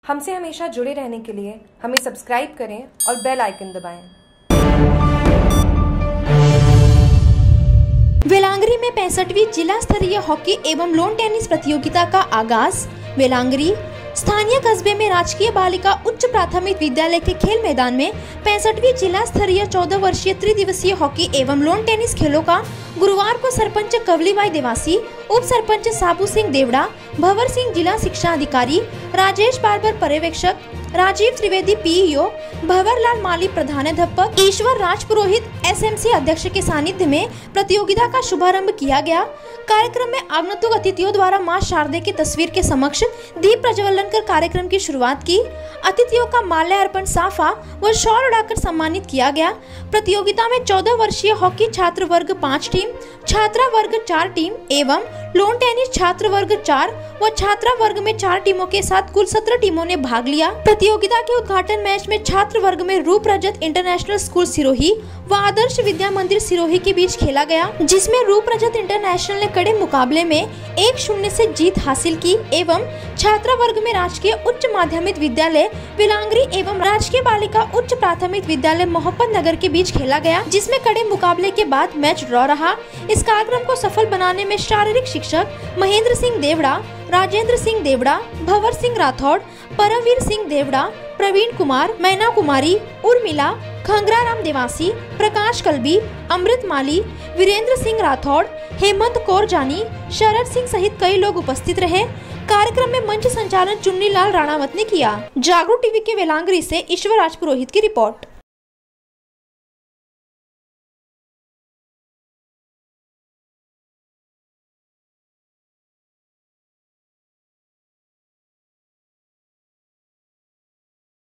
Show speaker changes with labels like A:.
A: हमसे हमेशा जुड़े रहने के लिए हमें सब्सक्राइब करें और बेल आइकन दबाएं।
B: वेलांगरी में 65वीं जिला स्तरीय हॉकी एवं लॉन टेनिस प्रतियोगिता का आगाज। वेलांगरी स्थानीय कस्बे में राजकीय बालिका उच्च प्राथमिक विद्यालय के खेल मैदान में 65वीं जिला स्तरीय 14 वर्षीय त्रिदिवसीय हॉकी एवं लॉन टेनिस खेलों का गुरुवार को सरपंच कवलीबाई देवासी, उप सरपंच साबू सिंह देवड़ा, भंवर सिंह जिला शिक्षा अधिकारी, राजेश बार्बर पर्यवेक्षक, राजीव त्रिवेदी पीईओ, भंवर लाल माली प्रधानाध्यापक, ईश्वर राज पुरोहित एसएमसी अध्यक्ष के सानिध्य में प्रतियोगिता का शुभारंभ किया गया। कार्यक्रम में आगंतुक अतिथियों द्वारा मां शारदे की तस्वीर के समक्ष दीप प्रज्वलन कर कार्यक्रम की शुरुआत की। अतिथियों का माल्यार्पण, साफा व शॉल उड़ाकर सम्मानित किया गया। प्रतियोगिता में 14 वर्षीय हॉकी छात्र वर्ग 5 टीम, छात्रा वर्ग 4 टीम एवं लॉन टेनिस छात्र वर्ग 4 व छात्रा वर्ग में 4 टीमों के साथ कुल 17 टीमों ने भाग लिया। प्रतियोगिता के उद्घाटन मैच में छात्र वर्ग में रूप रजत इंटरनेशनल स्कूल सिरोही व आदर्श विद्या मंदिर सिरोही के बीच खेला गया, जिसमें रूप रजत इंटरनेशनल ने कड़े मुकाबले में 1-0 से जीत हासिल की एवं छात्रा वर्ग में राजकीय उच्च माध्यमिक विद्यालय वेलांगरी एवं राजकीय बालिका उच्च प्राथमिक विद्यालय मोहब्बत नगर के बीच खेला गया, जिसमें कड़े मुकाबले के बाद मैच ड्रॉ रहा। इस कार्यक्रम को सफल बनाने में शारीरिक शिक्षक महेंद्र सिंह देवड़ा, राजेंद्र सिंह देवड़ा, भंवर सिंह राठौड़, परमवीर सिंह देवड़ा, प्रवीण कुमार, मैना कुमारी, उर्मिला, खंगरा राम देवासी, प्रकाश कलबी, अमृत माली, वीरेंद्र सिंह राठौड़, हेमंत कौर जानी, शरद सिंह सहित कई लोग उपस्थित रहे। कार्यक्रम में मंच संचालन चुन्नी लाल राणावत ने किया। जागरूक टीवी के वेलांगरी से ईश्वर राज पुरोहित की रिपोर्ट।